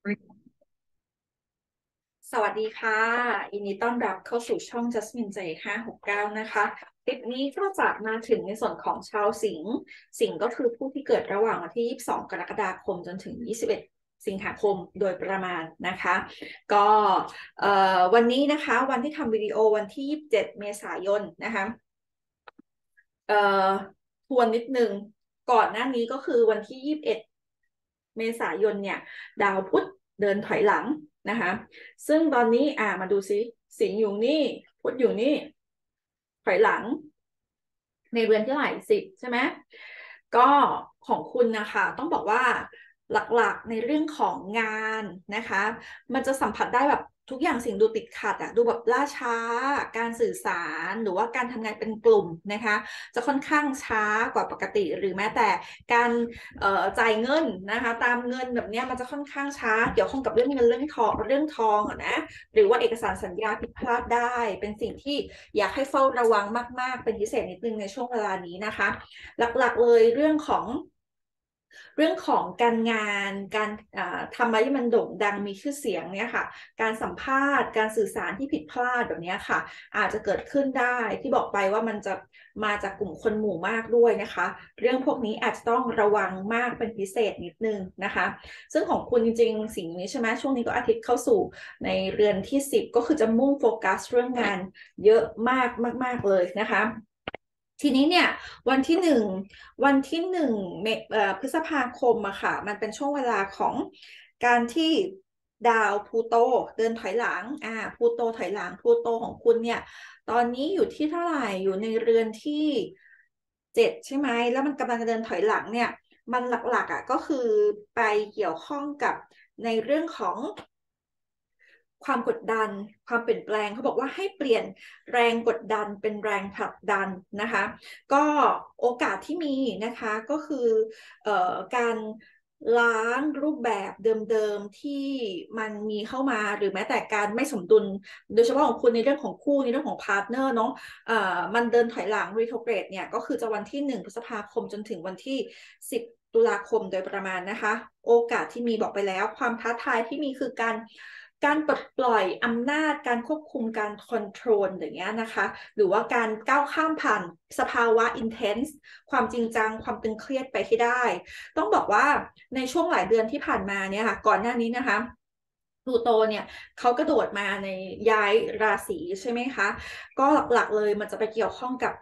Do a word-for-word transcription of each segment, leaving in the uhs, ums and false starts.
สวัสดีค่ะยินดีต้อนรับเข้าสู่ช่อง Jasmine เจ ห้าหกเก้านะคะคลิปนี้ก็จะมาถึงในส่วนของชาวสิงห์สิงห์ก็คือผู้ที่เกิดระหว่างวันที่ยี่สิบสองกรกฎาคมจนถึงยี่สิบเอ็ดสิงหาคมโดยประมาณนะคะก็วันนี้นะคะวันที่ทำวิดีโอวันที่ยี่สิบเจ็ดเมษายนนะคะเอ่อทวนนิดนึงก่อนหน้านี้ก็คือวันที่ยี่สิบเอ็ดเมษายนเนี่ยดาวพุธเดินถอยหลังนะคะซึ่งตอนนี้อ่ามาดูซิสิงห์อยู่นี่พุธอยู่นี่ถอยหลังในเรือนที่เท่าไหร่สิบใช่ไหมก็ของคุณนะคะต้องบอกว่าหลักๆในเรื่องของงานนะคะมันจะสัมผัสได้แบบทุกอย่างสิ่งดูติดขัดอะดูแบบล่าช้าการสื่อสารหรือว่าการทำงานเป็นกลุ่มนะคะจะค่อนข้างช้ากว่าปกติหรือแม้แต่การเอ่อจ่ายเงินนะคะตามเงินแบบนี้มันจะค่อนข้างช้าเกี่ยวข้องกับเรื่องเงินเรื่องทองเรื่องทองอะนะหรือว่าเอกสารสัญญาผิดพลาดได้เป็นสิ่งที่อยากให้เฝ้าระวังมากๆเป็นพิเศษนิดนึงในช่วงเวลานี้นะคะหลักๆเลยเรื่องของ เรื่องของการงานการทำอะไรที่มันโด่งดังมีชื่อเสียงเนี่ยค่ะการสัมภาษณ์การสื่อสารที่ผิดพลาดแบบนี้ค่ะอาจจะเกิดขึ้นได้ที่บอกไปว่ามันจะมาจากกลุ่มคนหมู่มากด้วยนะคะเรื่องพวกนี้อาจจะต้องระวังมากเป็นพิเศษนิดนึงนะคะซึ่งของคุณจริงๆสิ่งนี้ใช่ไหมช่วงนี้ก็อาทิตย์เข้าสู่ในเรือนที่สิบก็คือจะมุ่งโฟกัสเรื่องงานเยอะมากมากๆเลยนะคะทีนี้เนี่ยวันที่หนึ่งวันที่หนึ่งเมเอ่อพฤษภาคมอะค่ะมันเป็นช่วงเวลาของการที่ดาวพลูโตเดินถอยหลังอ่าพลูโตถอยหลังพลูโตของคุณเนี่ยตอนนี้อยู่ที่เท่าไหร่อยู่ในเรือนที่เจ็ดใช่ไหมแล้วมันกำลังจะเดินถอยหลังเนี่ยมันหลักๆอะก็คือไปเกี่ยวข้องกับในเรื่องของความกดดันความเปลี่ยนแปลงเขาบอกว่าให้เปลี่ยนแรงกดดันเป็นแรงผลักดันนะคะก็โอกาสที่มีนะคะก็คือเอ่อการล้างรูปแบบเดิมๆที่มันมีเข้ามาหรือแม้แต่การไม่สมดุลโดยเฉพาะของคุณในเรื่องของคู่ในเรื่องของพาร์ทเนอร์เนาะเอ่อมันเดินถอยหลังรีโทรเกรดเนี่ยก็คือจะวันที่หนึ่งพฤษภาคมจนถึงวันที่สิบตุลาคมโดยประมาณนะคะโอกาสที่มีบอกไปแล้วความท้าทายที่มีคือการการปลดปล่อยอำนาจการควบคุมการคอนโทรลอย่างเงี้ยนะคะหรือว่าการก้าวข้ามผ่านสภาวะ intense ความจริงจังความตึงเครียดไปให้ได้ต้องบอกว่าในช่วงหลายเดือนที่ผ่านมาเนี่ยค่ะก่อนหน้านี้นะคะพลูโตเนี่ยเขากระโดดมาในย้ายราศีใช่ไหมคะก็หลักๆเลยมันจะไปเกี่ยวข้องกับ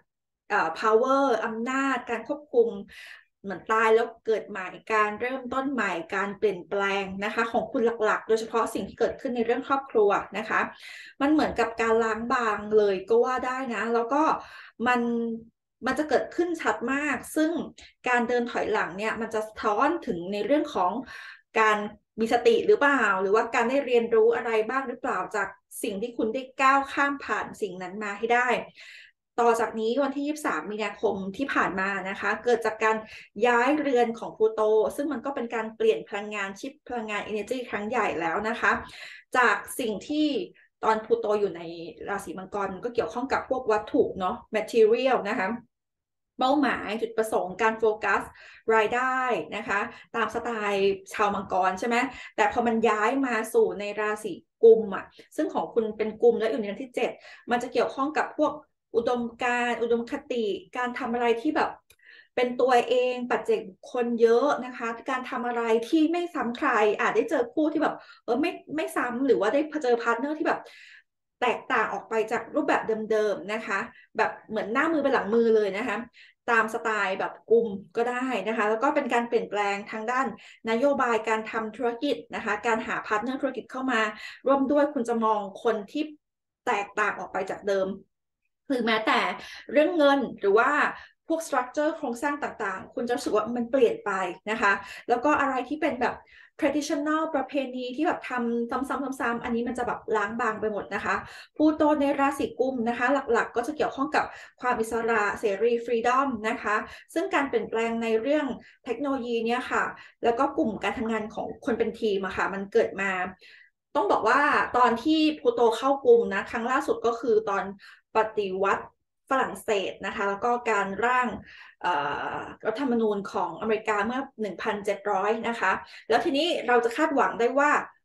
power อำนาจการควบคุมเหมือนตายแล้วเกิดใหม่การเริ่มต้นใหม่การเปลี่ยนแปลงนะคะของคุณหลักๆโดยเฉพาะสิ่งที่เกิดขึ้นในเรื่องครอบครัวนะคะมันเหมือนกับการล้างบางเลยก็ว่าได้นะแล้วก็มันมันจะเกิดขึ้นชัดมากซึ่งการเดินถอยหลังเนี่ยมันจะสะท้อนถึงในเรื่องของการมีสติหรือเปล่าหรือว่าการได้เรียนรู้อะไรบ้างหรือเปล่าจากสิ่งที่คุณได้ก้าวข้ามผ่านสิ่งนั้นมาให้ได้ต่อจากนี้วันที่ยี่สิบสามมีนาคมที่ผ่านมานะคะเกิดจากการย้ายเรือนของพลูโตซึ่งมันก็เป็นการเปลี่ยนพลังงานชิปพลังงาน energy ครั้งใหญ่แล้วนะคะจากสิ่งที่ตอนพลูโตอยู่ในราศีมังกรก็เกี่ยวข้องกับพวกวัตถุเนาะ material นะคะเป้าหมายจุดประสงค์การโฟกัสรายได้นะคะตามสไตล์ชาวมังกรใช่ไหมแต่พอมันย้ายมาสู่ในราศีกุมอ่ะซึ่งของคุณเป็นกุมและอยู่ในเดือนที่เจ็ดมันจะเกี่ยวข้องกับพวกอุดมการณ์อุดมคติการทำอะไรที่แบบเป็นตัวเองปัจเจกบุคคลเยอะนะคะการทำอะไรที่ไม่ซ้ำใครอาจได้เจอคู่ที่แบบเออไม่ไม่ซ้ำหรือว่าได้เจอพาร์ทเนอร์ที่แบบแตกต่างออกไปจากรูปแบบเดิมๆนะคะแบบเหมือนหน้ามือเป็นหลังมือเลยนะคะตามสไตล์แบบกลุ่มก็ได้นะคะแล้วก็เป็นการเปลี่ยนแปลงทางด้านนโยบายการทำธุรกิจนะคะการหาพาร์ทเนอร์ธุรกิจเข้ามาร่วมด้วยคุณจะมองคนที่แตกต่างออกไปจากเดิม หรือแม้แต่เรื่องเงินหรือว่าพวกสตรัคเจอร์โครงสร้างต่างๆ คุณจะรู้สึกว่ามันเปลี่ยนไปนะคะแล้วก็อะไรที่เป็นแบบ traditional ประเพณีที่แบบทำซ้ำๆๆๆอันนี้มันจะแบบล้างบางไปหมดนะคะพลูโตในราศีกุมนะคะหลักๆก็จะเกี่ยวข้องกับความอิสระเสรีฟรีดอมนะคะซึ่งการเปลี่ยนแปลงในเรื่องเทคโนโลยีเนี่ยค่ะแล้วก็กลุ่มการทำงานของคนเป็นทีมอะค่ะมันเกิดมาต้องบอกว่าตอนที่พลูโตเข้ากลุ่มนะครั้งล่าสุดก็คือตอน ปฏิวัติฝรั่งเศสนะคะแล้วก็การร่างรัฐธรรมนูญของอเมริกาเมื่อหนึ่งพันเจ็ดร้อยนะคะแล้วทีนี้เราจะคาดหวังได้ว่า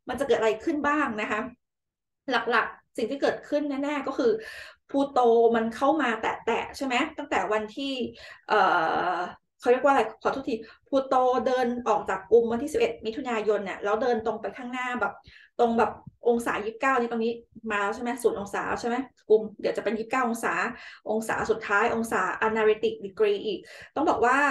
มันจะเกิดอะไรขึ้นบ้างนะคะหลักๆสิ่งที่เกิดขึ้นแน่ๆก็คือพลูโตมันเข้ามาแตะๆใช่ไหมตั้งแต่วันที่เอ่อเขาเรียกว่าอะไรขอโทษทีพลูโตเดินออกจากกลุ่มวันที่สิบเอ็ดมิถุนายนเนี่ยแล้วเดินตรงไปข้างหน้าแบบตรงแบบองศายี่สิบเก้านี่ตรงนี้มาแล้วใช่ไหมศูนย์องศาใช่ไหมกลุ่มเดี๋ยวจะเป็นยี่สิบเก้าองศาองศาสุดท้ายองศา analytic degree อีกต้องบอกว่า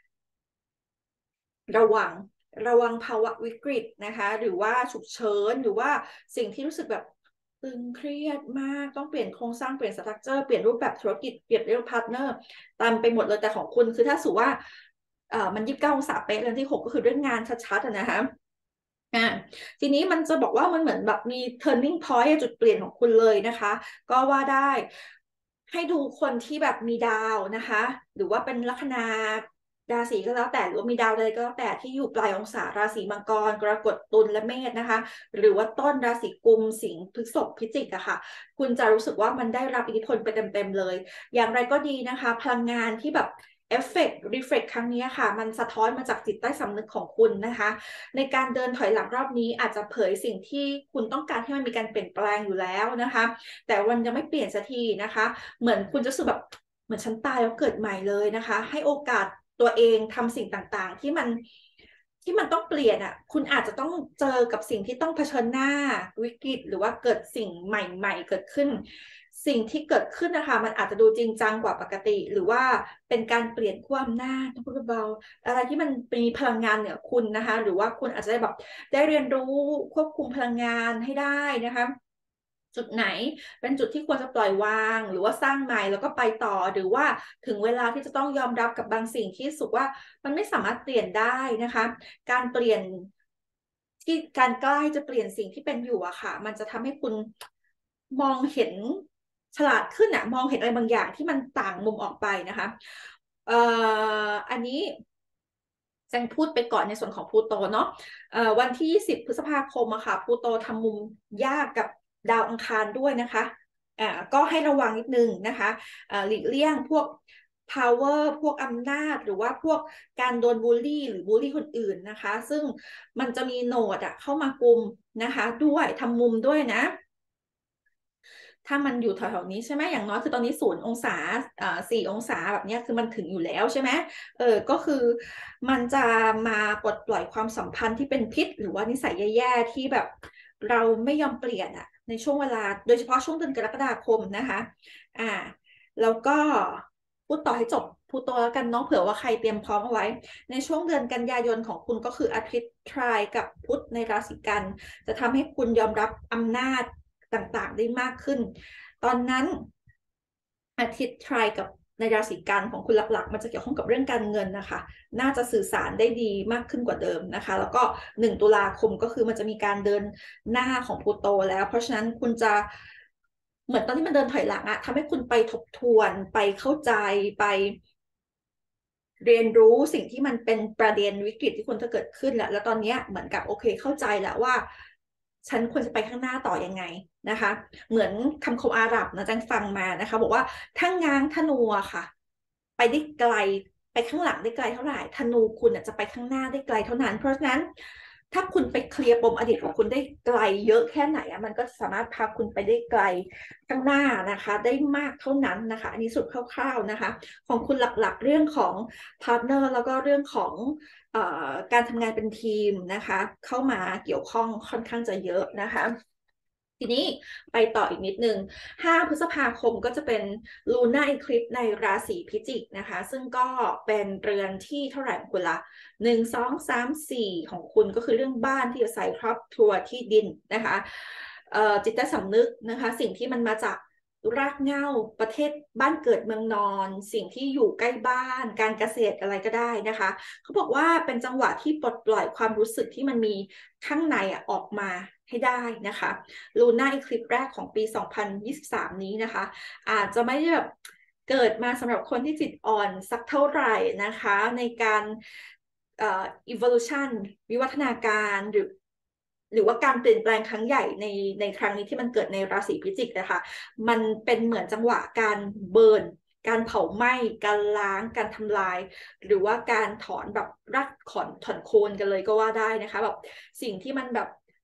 ระวังระวังภาวะวิกฤตนะคะหรือว่าฉุกเฉินหรือว่าสิ่งที่รู้สึกแบบตึงเครียดมากต้องเปลี่ยนโครงสร้างเปลี่ยนสตรัคเจอร์เปลี่ยนรูปแบบธุรกิจเปลี่ยนเรื่องพาร์ทเนอร์ตามไปหมดเลยแต่ของคุณคือถ้าสูว่าเอ่อมันยี่สิบเก้าองศาเป๊ะเรื่องที่หกก็คือเรื่องงานชัดๆนะคะอ่าทีนี้มันจะบอกว่ามันเหมือนแบบมี turning point จุดเปลี่ยนของคุณเลยนะคะก็ว่าได้ให้ดูคนที่แบบมีดาวนะคะหรือว่าเป็นลัคนาราศีก็แล้วแต่หรือว่ามีดาวใดก็แล้วแต่ที่อยู่ปลายองศาราศีมังกรกรกฎตุลและเมษนะคะหรือว่าต้นราศีกุมสิงห์พฤษภพิจิกอะค่ะคุณจะรู้สึกว่ามันได้รับอิทธิพลไปเต็มๆเลยอย่างไรก็ดีนะคะพลังงานที่แบบเอฟเฟกต์รีเฟล็กครั้งนี้ค่ะมันสะท้อนมาจากจิตใต้สำนึกของคุณนะคะในการเดินถอยหลังรอบนี้อาจจะเผยสิ่งที่คุณต้องการให้มันมีการเปลี่ยนแปลงอยู่แล้วนะคะแต่วันยังไม่เปลี่ยนสักทีนะคะเหมือนคุณจะรู้สึกแบบเหมือนฉันตายแล้วเกิดใหม่เลยนะคะให้โอกาสตัวเองทำสิ่งต่างๆที่มันที่มันต้องเปลี่ยนอ่ะคุณอาจจะต้องเจอกับสิ่งที่ต้องเผชิญหน้าวิกฤตหรือว่าเกิดสิ่งใหม่ๆเกิดขึ้นสิ่งที่เกิดขึ้นนะคะมันอาจจะดูจริงจังกว่าปกติหรือว่าเป็นการเปลี่ยนขั้วอำนาจต้องพูดเบาๆอะไรที่มันมีพลังงานเหนือคุณนะคะหรือว่าคุณอาจจะได้แบบได้เรียนรู้ควบคุมพลังงานให้ได้นะคะจุดไหนเป็นจุดที่ควรจะปล่อยวางหรือว่าสร้างใหม่แล้วก็ไปต่อหรือว่าถึงเวลาที่จะต้องยอมรับกับบางสิ่งที่สุกว่ามันไม่สามารถเปลี่ยนได้นะคะการเปลี่ยนที่การใกล้จะเปลี่ยนสิ่งที่เป็นอยู่อะค่ะมันจะทำให้คุณมองเห็นฉลาดขึ้นอะมองเห็นอะไรบางอย่างที่มันต่างมุมออกไปนะคะเอ่ออันนี้แจงพูดไปก่อนในส่วนของพลูโตเนาะเอ่อวันที่ยี่สิบพฤษภาคมอะค่ะพลูโตทำมุมยากกับดาวอังคารด้วยนะคะอ่าก็ให้ระวังนิดนึงนะคะอ่าหลีกเลี่ยงพวก power พวกอำนาจหรือว่าพวกการโดนบูลลี่หรือบูลลี่คนอื่นนะคะซึ่งมันจะมีโหนดอะเข้ามากุมนะคะด้วยทำมุมด้วยนะ ถ้ามันอยู่แถวๆนี้ใช่ไหมอย่างน้อยคือตอนนี้ศูนย์องศาอ่าสี่องศาแบบนี้คือมันถึงอยู่แล้วใช่ไหมเออก็คือมันจะมาปลดปล่อยความสัมพันธ์ที่เป็นพิษหรือว่านิสัยแย่ๆที่แบบเราไม่ยอมเปลี่ยนอะในช่วงเวลาโดยเฉพาะช่วงเดือนกรกฎาคมนะคะอ่าแล้วก็พูดต่อให้จบพูดตัวแล้วกันเน้องเผื่อว่าใครเตรียมพร้อมเอาไว้ในช่วงเดือนกันยายนของคุณก็คืออาทิตย์ทรายกับพุธในราศีกันจะทำให้คุณยอมรับอำนาจต่างๆได้มากขึ้น ตอนนั้นอาทิตย์ทรายกับในราศีกันของคุณหลักๆมันจะเกี่ยวข้องกับเรื่องการเงินนะคะน่าจะสื่อสารได้ดีมากขึ้นกว่าเดิมนะคะแล้วก็หนึ่งตุลาคมก็คือมันจะมีการเดินหน้าของพลูโตแล้วเพราะฉะนั้นคุณจะเหมือนตอนที่มันเดินถอยหลังอะทำให้คุณไปทบทวนไปเข้าใจไปเรียนรู้สิ่งที่มันเป็นประเด็นวิกฤตที่ควรจะเกิดขึ้นแล้วแล้วตอนนี้เหมือนกับโอเคเข้าใจแล้วว่าฉันควรจะไปข้างหน้าต่อยังไงนะคะเหมือนคำคมอาหรับนะจังฟังมานะคะบอกว่าถ้าง้างธนูอะค่ะไปได้ไกลไปข้างหลังได้ไกลเท่าไหร่ธนูคุณจะไปข้างหน้าได้ไกลเท่านั้นเพราะฉะนั้นถ้าคุณไปเคลียร์ปมอดีตของคุณได้ไกลเยอะแค่ไหนอะมันก็สามารถพาคุณไปได้ไกลข้างหน้านะคะได้มากเท่านั้นนะคะอันนี้สุดคร่าวๆนะคะของคุณหลักๆเรื่องของพาร์ทเนอร์แล้วก็เรื่องของเอ่อการทำงานเป็นทีมนะคะเข้ามาเกี่ยวข้องค่อนข้างจะเยอะนะคะทีนี้ไปต่ออีกนิดนึงห้าพฤษภาคมก็จะเป็นลูน่าอีคลิปในราศีพิจิกนะคะซึ่งก็เป็นเรือนที่เท่าไหร่ของคุณละหนึ่งสองสามสี่ของคุณก็คือเรื่องบ้านที่อาศัยครอบครัวที่ดินนะคะจิตใต้สำนึกนะคะสิ่งที่มันมาจากรากเหง้าประเทศบ้านเกิดเมืองนอนสิ่งที่อยู่ใกล้บ้านการเกษตรอะไรก็ได้นะคะเขาบอกว่าเป็นจังหวะที่ปลดปล่อยความรู้สึกที่มันมีข้างในอ่ะออกมาให้ได้นะคะลูน่าอีคลิปแรกของปีสองพันยี่สิบสามนี้นะคะอาจจะไม่ได้แบบเกิดมาสำหรับคนที่จิตอ่อนสักเท่าไหร่นะคะในการเอ่อ evolution วิวัฒนาการหรือหรือว่าการเปลี่ยนแปลงครั้งใหญ่ในในครั้งนี้ที่มันเกิดในราศีพิจิกนะคะมันเป็นเหมือนจังหวะการเบิร์นการเผาไหม้การล้างการทำลายหรือว่าการถอนแบบรากถอนถอนโคนกันเลยก็ว่าได้นะคะแบบสิ่งที่มันแบบ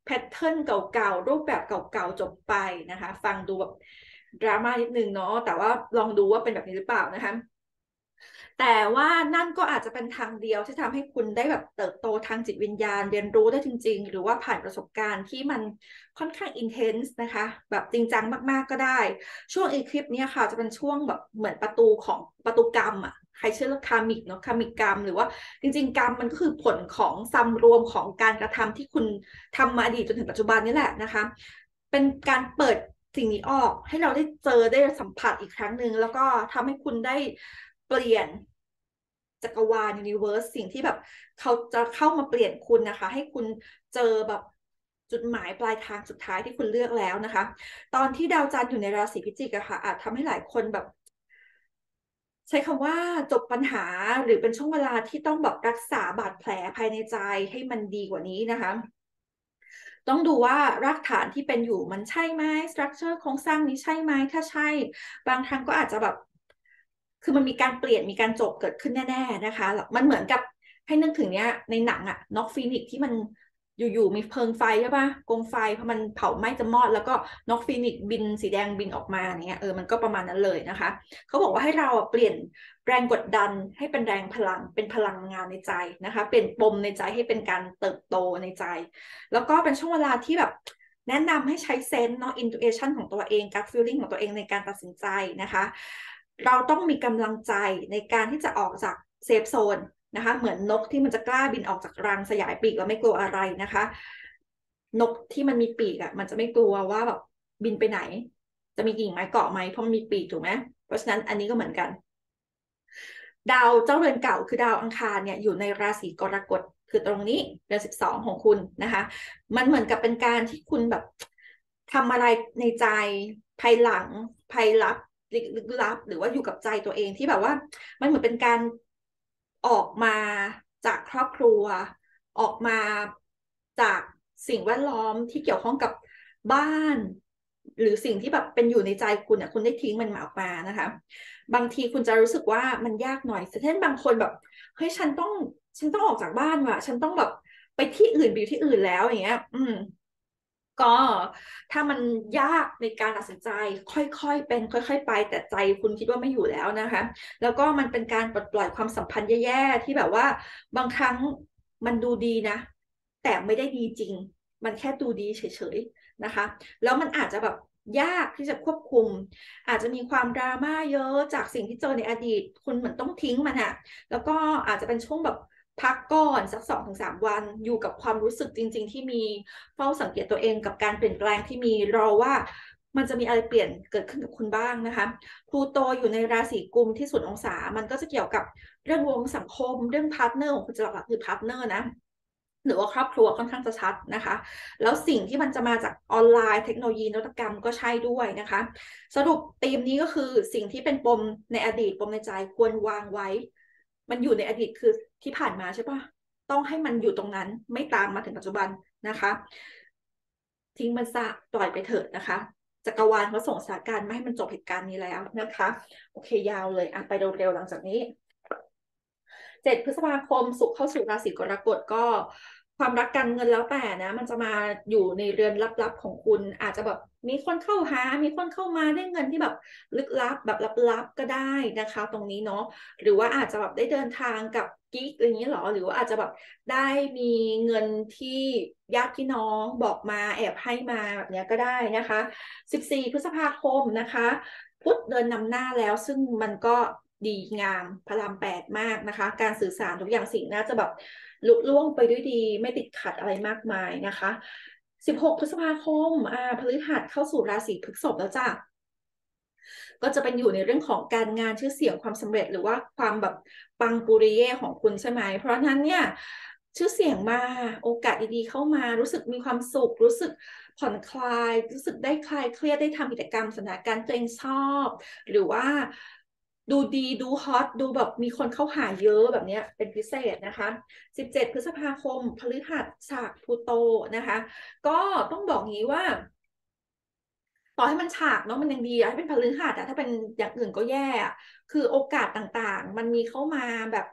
แพทเทิร์นเก่าๆรูปแบบเก่าๆจบไปนะคะฟังดูแบบดราม่านิดนึงเนาะแต่ว่าลองดูว่าเป็นแบบนี้หรือเปล่านะคะแต่ว่านั่นก็อาจจะเป็นทางเดียวที่ทำให้คุณได้แบบเติบโตทางจิตวิญญาณเรียนรู้ได้จริงๆหรือว่าผ่านประสบการณ์ที่มันค่อนข้างอินเทนส์นะคะแบบจริงจังมากๆก็ได้ช่วงอีคลิปนี้ค่ะจะเป็นช่วงแบบเหมือนประตูของประตูกรรมอ่ะใครเชื่อเรื่องคามิกเนาะคามิกกรรมหรือว่าจริงๆกรรมมันก็คือผลของซัมรวมของการกระทำที่คุณทำมาอดีตจนถึงปัจจุบันนี่แหละนะคะเป็นการเปิดสิ่งนี้ออกให้เราได้เจอได้สัมผัสอีกครั้งหนึ่งแล้วก็ทำให้คุณได้เปลี่ยนจักรวาลยูนิเวอร์สสิ่งที่แบบเขาจะเข้ามาเปลี่ยนคุณนะคะให้คุณเจอแบบจุดหมายปลายทางสุดท้ายที่คุณเลือกแล้วนะคะตอนที่ดาวจันทร์อยู่ในราศีพิจิกอะค่ะอาจทำให้หลายคนแบบใช้คำว่าจบปัญหาหรือเป็นช่วงเวลาที่ต้องแบบรักษาบาดแผลภายในใจให้มันดีกว่านี้นะคะต้องดูว่ารากฐานที่เป็นอยู่มันใช่ไหมสตรัคเจอร์โครงสร้างนี้ใช่ไหมถ้าใช่บางครั้งก็อาจจะแบบคือมันมีการเปลี่ยนมีการจบเกิดขึ้นแน่ๆนะคะมันเหมือนกับให้นึกถึงเนี้ยในหนังอะน็อกฟีนิกที่มันอยู่ๆมีเพลิงไฟใช่ปะกองไฟพอมันเผาไหม้จะมอดแล้วก็น็อกฟีนิกบินสีแดงบินออกมาเนี้ยเออมันก็ประมาณนั้นเลยนะคะเขาบอกว่าให้เราเปลี่ยนแรงกดดันให้เป็นแรงพลังเป็นพลังงานในใจนะคะเปลี่ยนปมในใจให้เป็นการเติบโตในใจ แล้วก็เป็นช่วงเวลาที่แบบแนะนำให้ใช้เซนส์เนาะอินทูเอชันของตัวเองการฟีลลิ่งของตัวเองในการตัดสินใจนะคะเราต้องมีกำลังใจในการที่จะออกจากเซฟโซนนะคะเหมือนนกที่มันจะกล้าบินออกจากรังสยายปีกแล้วไม่กลัวอะไรนะคะนกที่มันมีปีกอะ่ะมันจะไม่กลัวว่าแบบบินไปไหนจะมีกิ่งไม้เกาะไหมเพราะมันมีปีกถูกไหมเพราะฉะนั้นอันนี้ก็เหมือนกัน ดาวเจ้าเรือนเก่าคือดาวอังคารเนี่ยอยู่ในราศีกรกฎคือตรงนี้เดือนสิบสองของคุณนะคะมันเหมือนกับเป็นการที่คุณแบบทำอะไรในใจภายหลังภายลับลึกลับหรือว่าอยู่กับใจตัวเองที่แบบว่ามันเหมือนเป็นการออกมาจากครอบครัวออกมาจากสิ่งแวดล้อมที่เกี่ยวข้องกับบ้านหรือสิ่งที่แบบเป็นอยู่ในใจคุณอ่ะคุณได้ทิ้งมันมาออกมานะคะบางทีคุณจะรู้สึกว่ามันยากหน่อยเช่นบางคนแบบเฮ้ยฉันต้องฉันต้องออกจากบ้านว่ะฉันต้องแบบไปที่อื่นไปอยู่ที่อื่นแล้วอย่างเงี้ยอืมก็ถ้ามันยากในการตัดสินใจค่อยๆเป็นค่อยๆไปแต่ใจคุณคิดว่าไม่อยู่แล้วนะคะแล้วก็มันเป็นการปลดปล่อยความสัมพันธ์แย่ๆที่แบบว่าบางครั้งมันดูดีนะแต่ไม่ได้ดีจริงมันแค่ดูดีเฉยๆนะคะแล้วมันอาจจะแบบยากที่จะควบคุมอาจจะมีความดราม่าเยอะจากสิ่งที่เจอในอดีตคุณเหมือนต้องทิ้งมันอะแล้วก็อาจจะเป็นช่วงแบบพักก่อนสักสองถึงสามวันอยู่กับความรู้สึกจริงๆที่มีเฝ้าสังเกตตัวเองกับการเปลี่ยนแปลงที่มีรอว่ามันจะมีอะไรเปลี่ยนเกิดขึ้นกับคุณบ้างนะคะพลูโตอยู่ในราศีกุมที่ศูนย์องศามันก็จะเกี่ยวกับเรื่องวงสังคมเรื่องพาร์ทเนอร์ของคุณจะหลักๆคือพาร์ทเนอร์นะหรือว่าครอบครัวค่อนข้างจะชัดนะคะแล้วสิ่งที่มันจะมาจากออนไลน์เทคโนโลยีนวัตกรรมก็ใช่ด้วยนะคะสรุปธีมนี้ก็คือสิ่งที่เป็นปมในอดีตปมในใจควรวางไว้มันอยู่ในอดีตคือที่ผ่านมาใช่ปะต้องให้มันอยู่ตรงนั้นไม่ตามมาถึงปัจจุบันนะคะทิ้งมันซะปล่อยไปเถิดนะคะจักรวาลเขาส่งสถานการณ์มาให้มันจบเหตุการณ์นี้แล้วนะคะโอเคยาวเลยอ่ะไปเร็วๆหลังจากนี้ เจ็ดพฤษภาคมศุกร์เข้าสู่ราศีกรกฎก็ความรักการเงินแล้วแต่นะมันจะมาอยู่ในเรือนลับๆของคุณอาจจะแบบมีคนเข้าหามีคนเข้ามาได้เงินที่แบบลึกลับแบบลับๆก็ได้นะคะตรงนี้เนาะหรือว่าอาจจะแบบได้เดินทางกับกิ๊กอะไรอย่างนี้หรอหรือว่าอาจจะแบบได้มีเงินที่ญาติพี่น้องบอกมาแอบให้มาแบบนี้ก็ได้นะคะสิบสี่พฤษภาคมนะคะพุธเดินนำหน้าแล้วซึ่งมันก็ดีงามพระรามแปดมากนะคะการสื่อสารทุกอย่างสิ่งน่าจะแบบลุล่วงไปด้วยดีไม่ติดขัดอะไรมากมายนะคะสิบหกพฤษภาคมอ่าพฤหัสเข้าสู่ราศีพฤษภแล้วจ้ะก็จะเป็นอยู่ในเรื่องของการงานชื่อเสียงความสำเร็จหรือว่าความแบบปังปุริเย่ของคุณใช่ไหมเพราะนั้นเนี่ยชื่อเสียงมาโอกาสดีๆเข้ามารู้สึกมีความสุขรู้สึกผ่อนคลายรู้สึกได้คลายเครียดได้ทำกิจกรรมสถานการณ์ตัวเองชอบหรือว่าดูดีดูฮอตดูแบบมีคนเข้าหาเยอะแบบนี้เป็นพิเศษนะคะสิบเจ็ดพฤษภาคมพฤหัสฉากพลูโตนะคะก็ต้องบอกงี้ว่า ต่อให้มันฉากเนาะมันยังดีอะให้เป็นพฤหัสอะถ้าเป็นอย่างอื่นก็แย่อะคือโอกาสต่างๆมันมีเข้ามาแบบ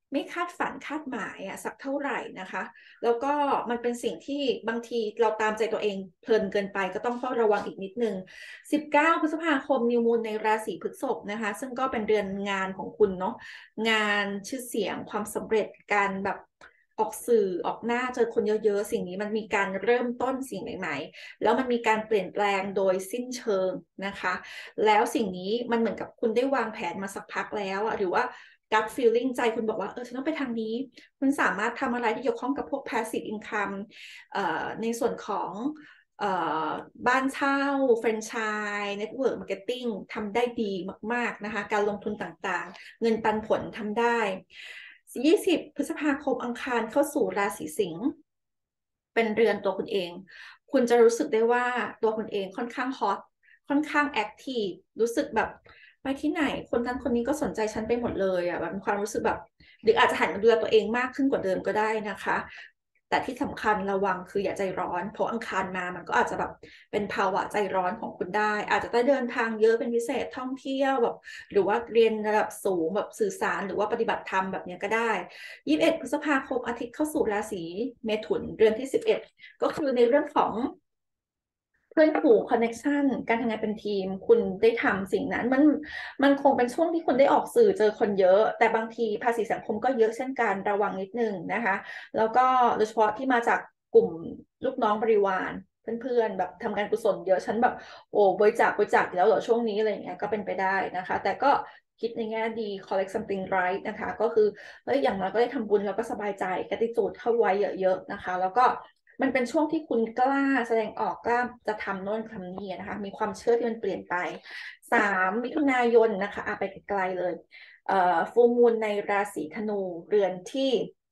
ไม่คาดฝันคาดหมายอะสักเท่าไหร่นะคะแล้วก็มันเป็นสิ่งที่บางทีเราตามใจตัวเองเพลินเกินไปก็ต้องเฝ้าระวังอีกนิดนึงสิบเก้าพฤษภาคมนิวมูนในราศีพฤษภนะคะซึ่งก็เป็นเดือนงานของคุณเนาะงานชื่อเสียงความสำเร็จการแบบออกสื่อออกหน้าเจอคนเยอะๆสิ่งนี้มันมีการเริ่มต้นสิ่งใหม่ๆแล้วมันมีการเปลี่ยนแปลงโดยสิ้นเชิงนะคะแล้วสิ่งนี้มันเหมือนกับคุณได้วางแผนมาสักพักแล้วอะหรือว่า gut feeling ใจคุณบอกว่าเออฉันต้องไปทางนี้คุณสามารถทำอะไรที่เกี่ยวข้องกับพวก passive income เอ่อในส่วนของเอ่อบ้านเช่าแฟรนไชส์ network marketing ทำได้ดีมากๆนะคะการลงทุนต่างๆเงินปันผลทำได้ยี่สิบพฤษภาคมอังคารเข้าสู่ราศีสิงห์เป็นเรือนตัวคุณเองคุณจะรู้สึกได้ว่าตัวคุณเองค่อนข้างฮอตค่อนข้างแอคทีฟรู้สึกแบบไปที่ไหนคนนั้นคนนี้ก็สนใจฉันไปหมดเลยอ่ะแบบมีความรู้สึกแบบหรืออาจจะหันมาดูแลตัวเองมากขึ้นกว่าเดิมก็ได้นะคะแต่ที่สำคัญระวังคืออย่าใจร้อนเพราะอังคารมามันก็อาจจะแบบเป็นภาวะใจร้อนของคุณได้อาจจะต้องเดินทางเยอะเป็นพิเศษท่องเที่ยวแบบหรือว่าเรียนระดับสูงแบบสื่อสารหรือว่าปฏิบัติธรรมแบบนี้ก็ได้ยี่สิบเอ็ดพฤษภาคมอาทิตย์เข้าสู่ราศีเมถุนเดือนที่สิบเอ็ดก็คือในเรื่องของเพื่อนฝูงคอนเน c t ชันการทำงานเป็นทีมคุณได้ทำสิ่งนั้นมันมันคงเป็นช่วงที่คุณได้ออกสื่อเจอคนเยอะแต่บางทีภาษีสังคมก็เยอะเช่นกันระวังนิดนึงนะคะแล้วก็โดยเฉพาะที่มาจากกลุ่มลูกน้องบริวารเพื่อนๆแบบทำการกุศลเยอะฉันแบบโอ้บริจาคบริจาคแล้วเหรอช่วงนี้อะไรอย่างเงี้ยก็เป็นไปได้นะคะแต่ก็คิดในแง่ดี collect something right นะคะก็คือเฮ้ยอย่างน้อยก็ได้ทำบุญแล้วก็สบายใจกติจูดเข้าไว้เยอะๆนะคะแล้วก็มันเป็นช่วงที่คุณกล้าแสดงออกกล้าจะทำโน่นทำนี่นะคะมีความเชื่อที่มันเปลี่ยนไปสามมิถุนายนนะคะอาไปไกลเลยเอ่อฟูมูลในราศีธนูเรือนที่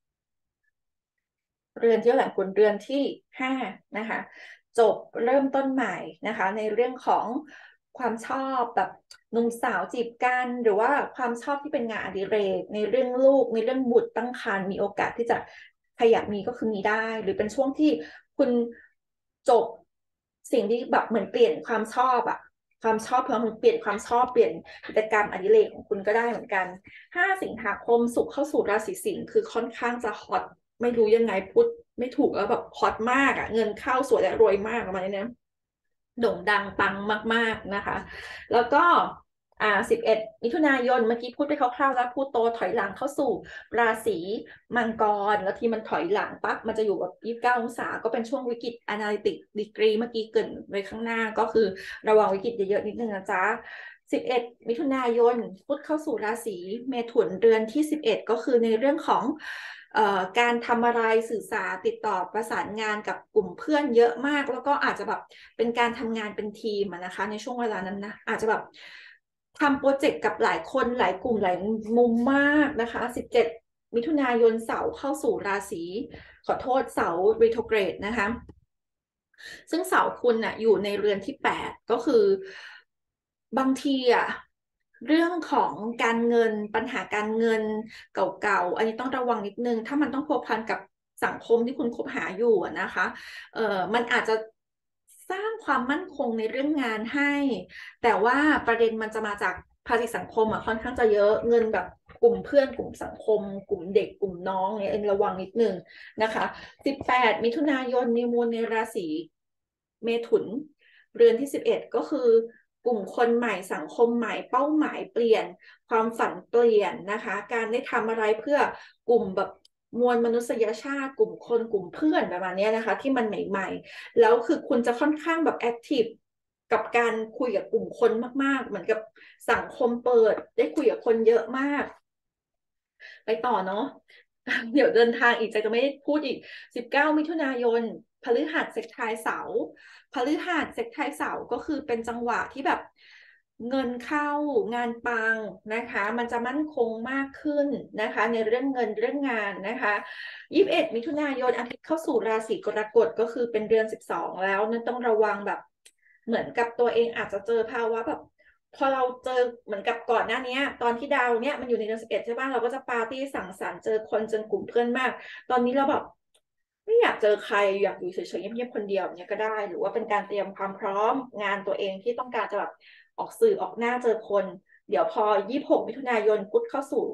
เรือนที่หลังคุณเรือนที่ห้านะคะจบเริ่มต้นใหม่นะคะในเรื่องของความชอบแบบหนุ่มสาวจีบกันหรือว่าความชอบที่เป็นงานอดิเรกในเรื่องลูกในเรื่องบุตรตั้งครรภ์มีโอกาสที่จะใครอยากมีก็คือมีได้หรือเป็นช่วงที่คุณจบสิ่งที่แบบเหมือนเปลี่ยนความชอบอะความชอบเพิ่มเปลี่ยนความชอบเปลี่ยนกิจกรรมอดิเรกของคุณก็ได้เหมือนกันห้าสิงหาคมศุกร์เข้าสู่ราศีสิงห์คือค่อนข้างจะฮอต ไม่รู้ยังไงพูดไม่ถูกแล้วแบบฮอตมากอ่ะเงินเข้าสวยและรวยมากประมาณนี้นะโด่งดังปังมากๆนะคะแล้วก็อ่าสิบเอ็ดมิถุนายนเมื่อกี้พูดไปคร่าวๆแล้วพูดโตถอยหลังเข้าสู่ราศีมังกรแล้วที่มันถอยหลังปั๊บมันจะอยู่แบบยี่สิบเก้าองศาก็เป็นช่วงวิกฤต analytic degree เมื่อกี้เกรินไว้ข้างหน้าก็คือระวังวิกฤตเยอะๆนิดนึงนะจ๊ะสิบเอ็ดมิถุนายนพุธเข้าสู่ราศีเมถุนเดือนที่สิบเอ็ดก็คือในเรื่องของการทำอะไรสื่อสารติดต่อประสานงานกับกลุ่มเพื่อนเยอะมากแล้วก็อาจจะแบบเป็นการทำงานเป็นทีมนะคะในช่วงเวลานั้นนะอาจจะแบบทำโปรเจกต์กับหลายคนหลายกลุ่มหลายมุมมากนะคะสิบเจ็ดมิถุนายนเสาร์เข้าสู่ราศีขอโทษเสาร์รีโทรเกรดนะคะซึ่งเสาร์คุณน่ะอยู่ในเรือนที่แปดก็คือบางทีอ่ะเรื่องของการเงินปัญหาการเงินเก่าๆอันนี้ต้องระวังนิดนึงถ้ามันต้องพัวพันกับสังคมที่คุณคบหาอยู่นะคะเออมันอาจจะสร้างความมั่นคงในเรื่องงานให้แต่ว่าประเด็นมันจะมาจากภาษีสังคมอ่ะค่อนข้างจะเยอะเงินแบบกลุ่มเพื่อนกลุ่มสังคมกลุ่มเด็กกลุ่มน้องเนี่ยระวังนิดนึงนะคะสิบแปดมิถุนายนนิวมูลในราศีเมถุนเรือนที่สิบเอ็ดก็คือกลุ่มคนใหม่สังคมใหม่เป้าหมายเปลี่ยนความฝันเปลี่ยนนะคะการได้ทำอะไรเพื่อกลุ่มแบบมวลมนุษยชาติกลุ่มคนกลุ่มเพื่อนประมาณนี้นะคะที่มันใหม่ๆแล้วคือคุณจะค่อนข้างแบบแอคทีฟกับการคุยกับกลุ่มคนมากๆเหมือนกับสังคมเปิดได้คุยกับคนเยอะมากไปต่อเนาะเดี๋ยวเดินทางอีกจะไม่ได้พูดอีกสิบเก้ามิถุนายนพฤหัสเซกไทายเสาร์พฤหัสเซกไทายเสาร์ก็คือเป็นจังหวะที่แบบเงินเข้างานปังนะคะมันจะมั่นคงมากขึ้นนะคะในเรื่องเงินเรื่องงานนะคะยี่สิบเอ็ดมิถุนายนอาทิตย์เข้าสู่ราศีกรกฎก็คือเป็นเดือนสิบสองแล้วนั่นต้องระวังแบบเหมือนกับตัวเองอาจจะเจอภาวะแบบ พอเราเจอเหมือนกับก่อนหน้านี้ตอนที่ดาวเนี่ยมันอยู่ในเดือนสิบเอ็ดใช่ป่ะเราก็จะปาร์ตี้สังสรรค์เจอคนเจอกลุ่มเพื่อนมากตอนนี้เราแบบไม่อยากเจอใครอยากอยู่เฉยๆเงียบๆคนเดียวเนี่ยก็ได้หรือว่าเป็นการเตรียมความพร้อมงานตัวเองที่ต้องการจะแบบออกสื่อออกหน้าเจอคนเดี๋ยวพอยี่สิบหกมิถุนายนพุธเข้าสู่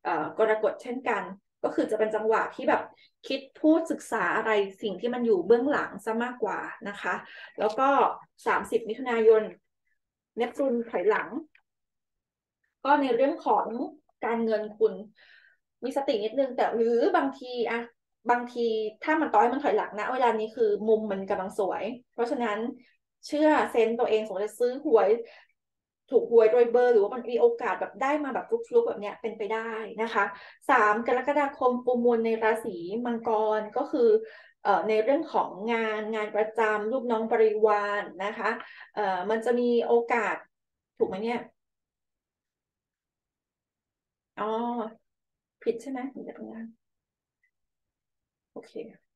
กรกฎเช่นกันก็คือจะเป็นจังหวะที่แบบคิดพูดศึกษาอะไรสิ่งที่มันอยู่เบื้องหลังซะมากกว่านะคะแล้วก็สามสิบมิถุนายนเนปจูนถอยหลังก็ในเรื่องของการเงินคุณมีสตินิดนึงแต่หรือบางทีอะบางทีถ้ามันต่อให้มันถอยหลังนะเวลานี้คือมุมมันกำลังสวยเพราะฉะนั้นเชื่อเซนต์ตัวเองสมมติซื้อหวยถูกหวยโดยเบอร์หรือว่ามันมีโอกาสแบบได้มาแบบฟลุกๆแบบเนี้ยเป็นไปได้นะคะสามกรกฎาคมปูมูลในราศีมังกรก็คือเอ่อในเรื่องของงานงานประจำลูกน้องบริวารนะคะเอ่อมันจะมีโอกาสถูกไหมเนี่ยอ๋อผิดใช่ไหมถึงจะเป็นงานโอเค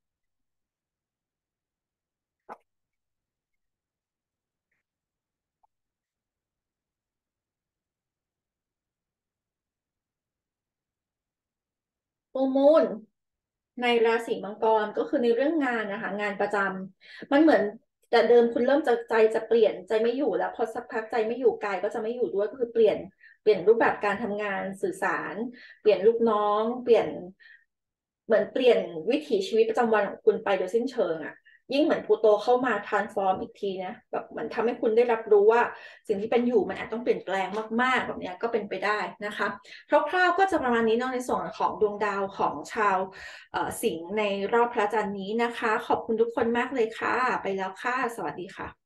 ปูมูลในราศีมังกรก็คือในเรื่องงานนะคะงานประจำมันเหมือนแต่เดิมคุณเริ่มจะใจจะเปลี่ยนใจไม่อยู่แล้วพอสักพักใจไม่อยู่กายก็จะไม่อยู่ด้วยก็คือเปลี่ยนเปลี่ยนรูปแบบการทำงานสื่อสารเปลี่ยนลูกน้องเปลี่ยนเหมือนเปลี่ยนวิถีชีวิตประจำวันของคุณไปโดยสิ้นเชิงอ่ะยิ่งเหมือนพลูโตเข้ามา transform อีกทีนะแบบเหมือนทำให้คุณได้รับรู้ว่าสิ่งที่เป็นอยู่มันอาจต้องเปลี่ยนแปลงมากๆแบบนี้ก็เป็นไปได้นะคะคร่าวๆก็จะประมาณนี้เนอกในส่วนของดวงดาวของชาว สิงห์ในรอบพระจันทร์นี้นะคะขอบคุณทุกคนมากเลยค่ะไปแล้วค่ะสวัสดีค่ะ